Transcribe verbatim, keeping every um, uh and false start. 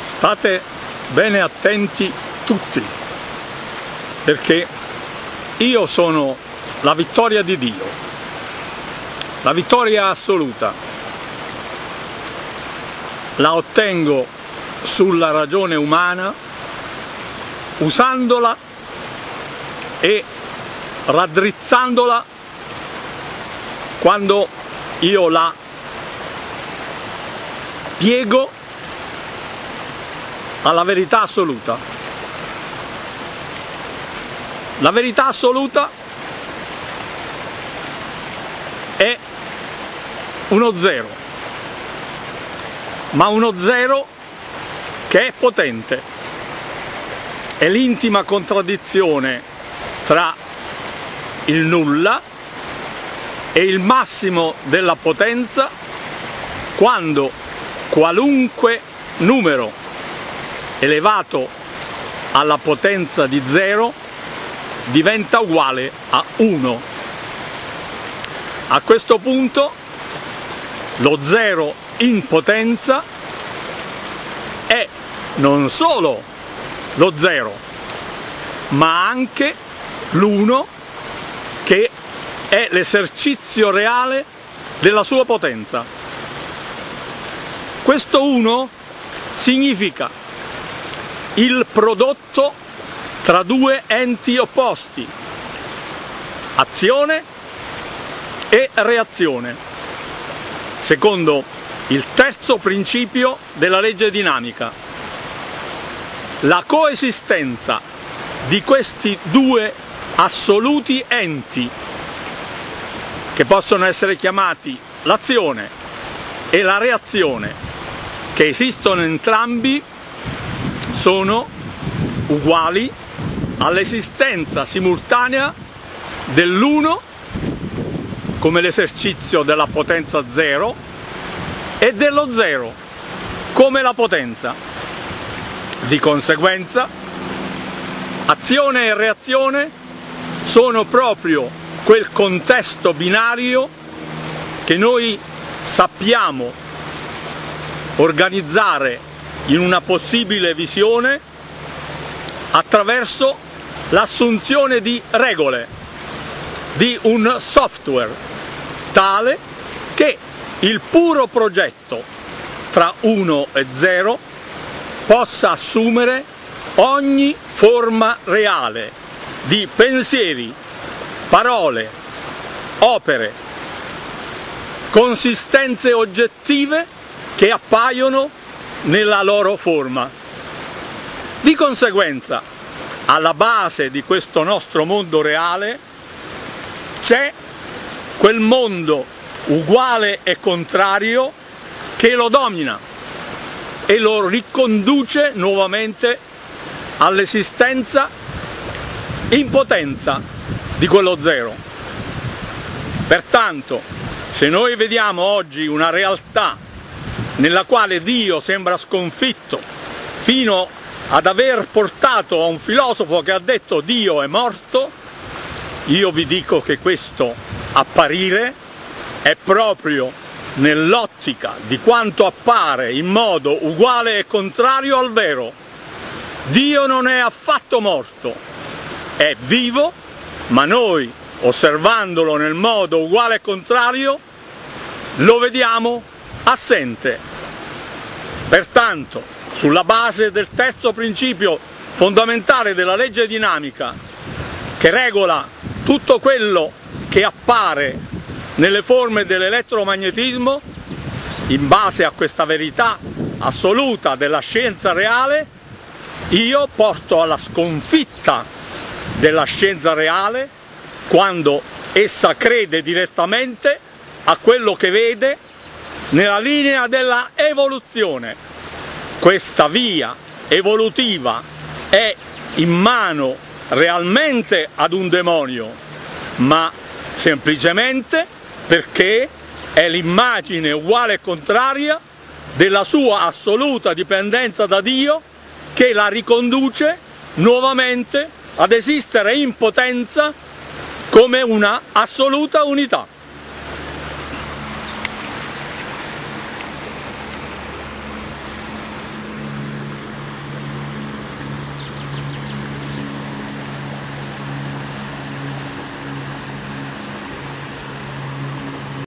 State bene attenti tutti, perché io sono la vittoria di Dio, la vittoria assoluta. La ottengo sulla ragione umana, usandola e raddrizzandola quando io la piego alla verità assoluta. La verità assoluta è uno zero, ma uno zero che è potente. È l'intima contraddizione tra il nulla e il massimo della potenza, quando qualunque numero elevato alla potenza di zero diventa uguale a uno. A questo punto lo zero in potenza è non solo lo zero, ma anche l'uno, che è l'esercizio reale della sua potenza. Questo uno significa il prodotto tra due enti opposti, azione e reazione, secondo il terzo principio della legge dinamica. La coesistenza di questi due assoluti enti, che possono essere chiamati l'azione e la reazione, che esistono entrambi, sono uguali all'esistenza simultanea dell'uno come l'esercizio della potenza zero e dello zero come la potenza. Di conseguenza, azione e reazione sono proprio quel contesto binario che noi sappiamo organizzare in una possibile visione attraverso l'assunzione di regole, di un software tale che il puro progetto tra uno e zero possa assumere ogni forma reale di pensieri, parole, opere, consistenze oggettive che appaiono nella loro forma. Di conseguenza, alla base di questo nostro mondo reale c'è quel mondo uguale e contrario che lo domina e lo riconduce nuovamente all'esistenza in potenza di quello zero. Pertanto, se noi vediamo oggi una realtà nella quale Dio sembra sconfitto, fino ad aver portato a un filosofo che ha detto Dio è morto, io vi dico che questo apparire è proprio nell'ottica di quanto appare in modo uguale e contrario al vero. Dio non è affatto morto, è vivo, ma noi, osservandolo nel modo uguale e contrario, lo vediamo assente. Pertanto, sulla base del terzo principio fondamentale della legge dinamica, che regola tutto quello che appare nelle forme dell'elettromagnetismo, in base a questa verità assoluta della scienza reale, io porto alla sconfitta della scienza reale quando essa crede direttamente a quello che vede nella linea della evoluzione. Questa via evolutiva è in mano realmente ad un demonio, ma semplicemente perché è l'immagine uguale e contraria della sua assoluta dipendenza da Dio, che la riconduce nuovamente ad esistere in potenza come una assoluta unità.